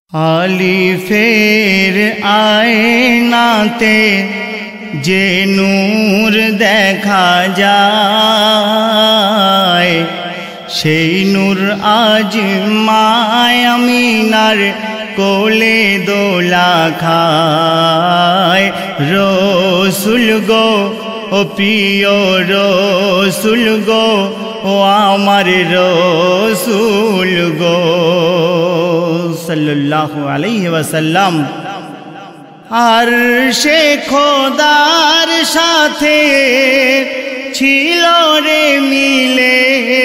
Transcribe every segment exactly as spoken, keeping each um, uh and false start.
আলিফের আয়নাতে যে নূর দেখা যায়, সেই নূর আজ মায় আমিনার কোলে দোলা খায়। রসুল গো ও প্রিয় রসুল গো, ও আমার রসুল গো সাল্লাল্লাহু আলাইহি ওয়াসাল্লাম। আর সে খোদার সাথে ছিল রে মিলে,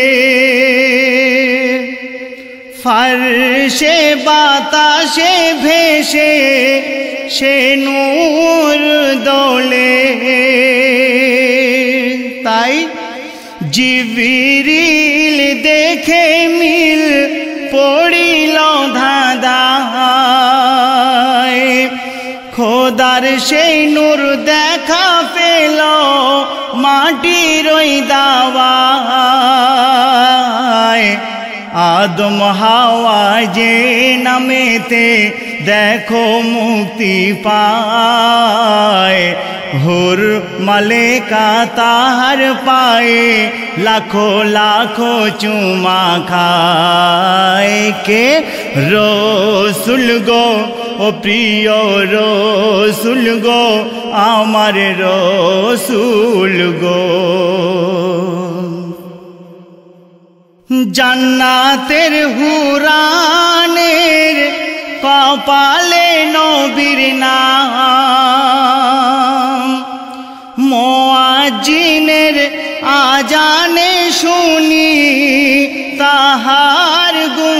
ফারশে বাতাসে ভেসে সে নূর দোলে। তাই জিবরিল দেখে মিল পড়িল ধাঁধায়, খোদার সেই নূর দেখা পেল মাটির ওই দাওয়ায়। আদম হাওয়া যে নামেতে দেখো মুক্তি পায়, হুর মালেকা তাহার পায়ে লাখো লাখো চুমা খায়। কে রসুল গো ও প্রিয় রসুল গো, আমার রসুল গো। জান্নাতের হুরানের কপালে নবীর নাম, মুয়াজ্জিনের আজানে শুনি তাহার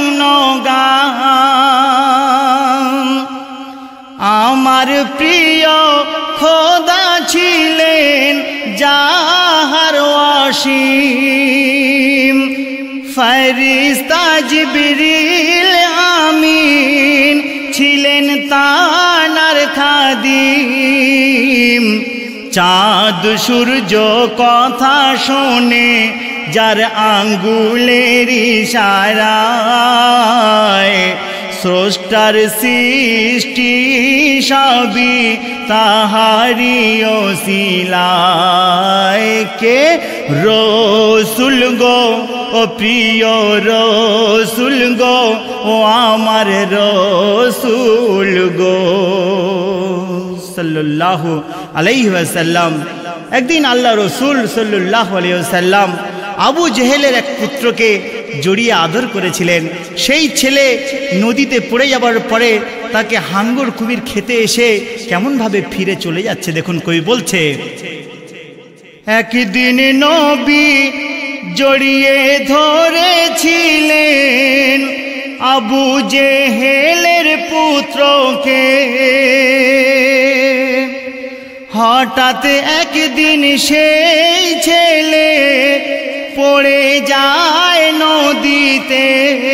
গুণগান। আমার প্রিয় খোদা ছিলেন যাহার অসীম, ফেরেশতা জিবরিল আমিন ছিলেন তানার খাদিম। চাঁদ সূর্য কথা শোনে যার আঙ্গুলের ইশারায়, স্রষ্টার সৃষ্টি সবই তাহারি ওসিলায়। কে রসুল গো ও প্রিয় রসুল গো, ও আমার রসুল গো সাল্লাল্লাহু আলাইহি ওয়াসাল্লাম। একদিন আল্লাহ রসুল সাল্লাল্লাহু আলাইহি ওয়াসাল্লাম আবু জেহেলের এক পুত্রকে জড়িয়ে আদর করেছিলেন। সেই ছেলে নদীতে পড়ে যাবার পরে তাকে হাঙ্গর কুমির খেতে এসে কেমনভাবে ফিরে চলে যাচ্ছে দেখুন। কই বলছে, একদিন নবী জড়িয়ে ধরেছিলেন আবু জেহেলের পুত্রকে। হঠাৎ একদিন সেই ছেলে পড়ে যায় নদীতে,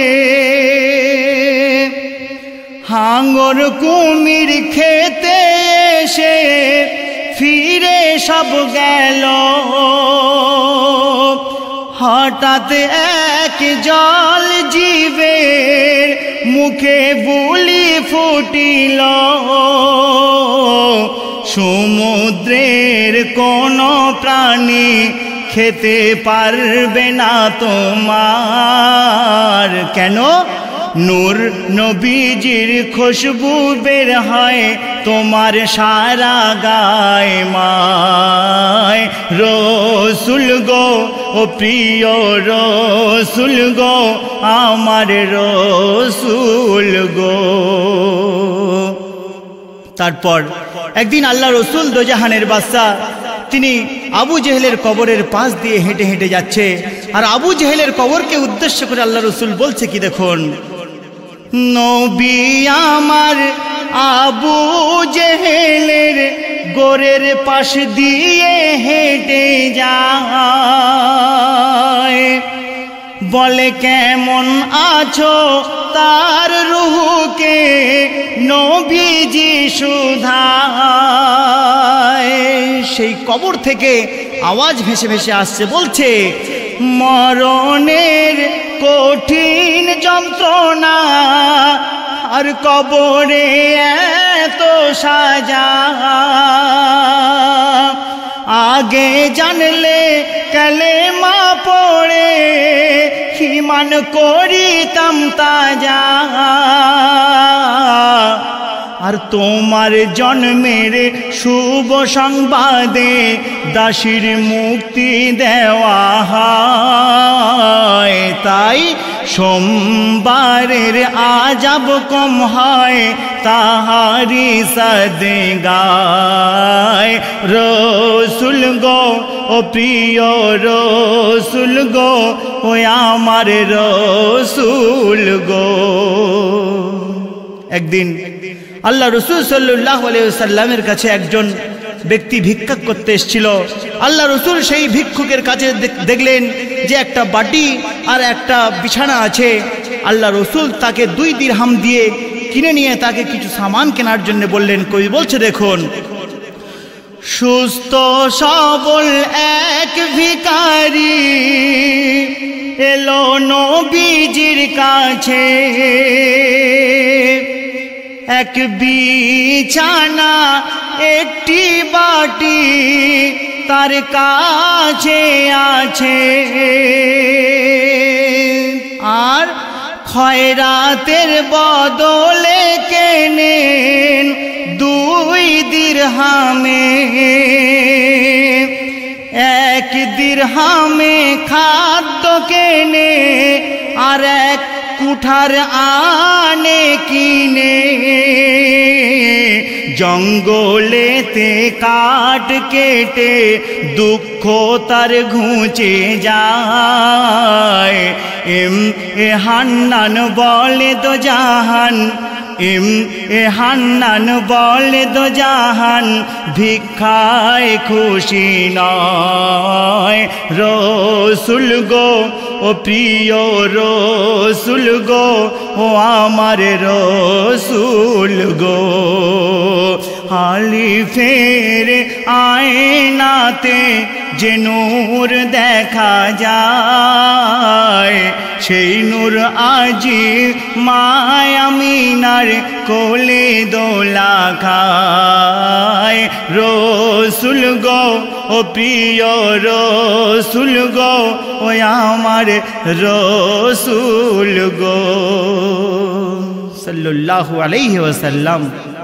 হাঙ্গর কুমির খেতে এসে ফিরে সব গেল। হঠাৎ এক জল জীবের মুখে বুলি ফুটিল, সমুদ্রের কোন প্রাণী খেতে পারবে না তোমার। কেন? নূর নবীজির খুশবু বের হয় তোমার সারা গায়ে মায়। রসুল গো ও প্রিয় রসুল গো, আমার রসুল গো। তারপর একদিন আল্লাহ রসুল দোজাহানের বাদশা তিনি আবু জেহেলের কবরের পাশ দিয়ে হেঁটে হেঁটে যাচ্ছে, আর আবু জেহেলের কবরকে উদ্দেশ্য করে আল্লাহ রসুল বলছে কি দেখুন, নবী আমার আবু জেহেলের গোরের পাশ দিয়ে হেঁটে যায়, বলে কেমন আছো তার রূহকে নবীজি সুধায়। সেই কবর থেকে আওয়াজ ভেসে ভেসে আসছে, বলছে মরণের কঠিন যন্ত্রণা আর কবরে এত সাজা আগে জানলে কালেমা পড়ে ঈমান করিতাম তাজা। আর তোমার জন্মের শুভ সংবাদে দাসীর মুক্তি দেওয়া হয়, তাই সোমবারের আজাব কম হয় তাহারি সদগায়। রসুল গো ও প্রিয় রসুল গো, ও আমার রসুল গো। একদিন আল্লাহ রসুল সাল্লাল্লাহু আলাইহি ওয়াসাল্লামের কাছে একজন ব্যক্তি ভিক্ষা করতে এসেছিল। আল্লাহ রসুল সেই ভিক্ষুকের কাছে দেখলেন যে একটা বাটি আর একটা বিছানা আছে। আল্লাহ রসুল তাকে দুই দিরহাম দিয়ে কিনে নিয়ে তাকে কিছু সামান কেনার জন্য বললেন। কবি বলছে দেখুন, সুস্থ সবল এক ভিখারি এলো নবীজির কাছে, এক বিছানা একটি বাটি তার কাছে আছে, আর খয়রাতের বদলে কেনেন দুই দিরহামে। এক দিরহামে খাদ্য কেনে আর এক কুঠার আনে কিনে, জঙ্গলেতে কাঠ কেটে দুঃখ তার ঘুচে যায়। এম এ হান্নান বলে তো জাহান, এম এ হান্নান বলে তো জাহান ভিক্ষায় খুশি নয়। রসুল গো ও প্রিয় রসুল গো, ও আমার রসুল গো। হালি ফেরে আয়নাতে যে নূর দেখা যায়, সেই নূর আজি মায় আমিনার কোলে দোলা খায়। রসুল গো ও প্রিয় রসুল গো, ও আমার রসুল গো সাল্লাল্লাহু আলাইহি ওয়াসাল্লাম।